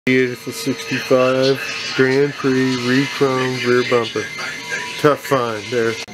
Beautiful 65 Grand Prix re-chrome rear bumper. Tough find there.